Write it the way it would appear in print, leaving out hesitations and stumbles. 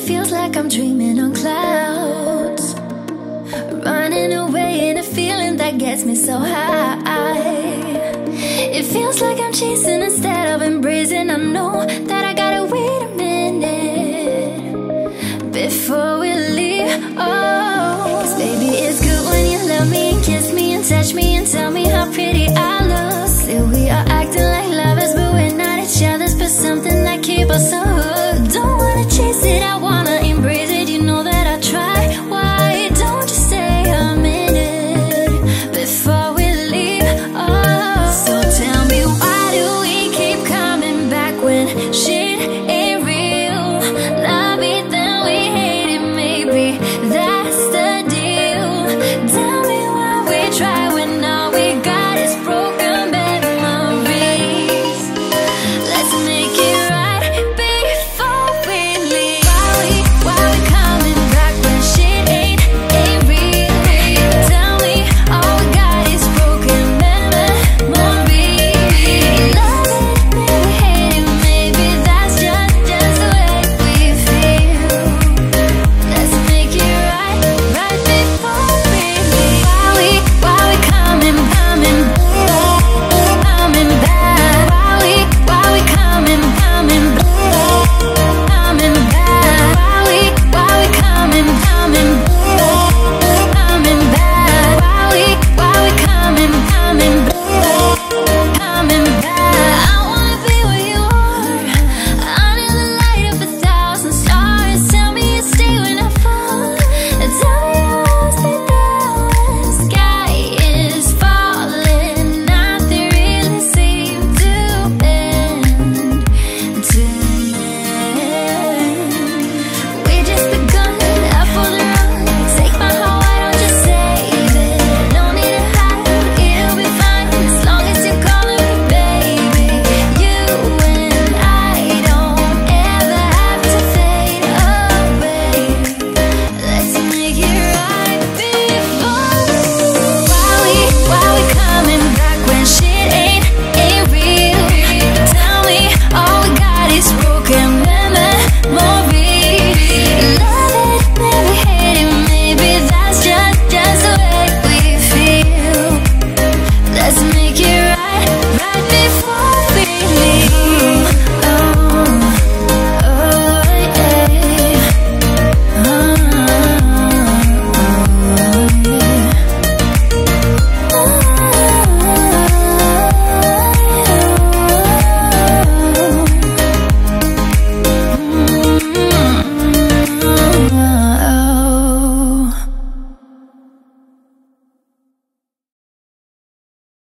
feels like I'm dreaming on clouds, running away in a feeling that gets me so high. It feels like I'm chasing instead of embracing. I know that I gotta wait a minute before we leave. Oh,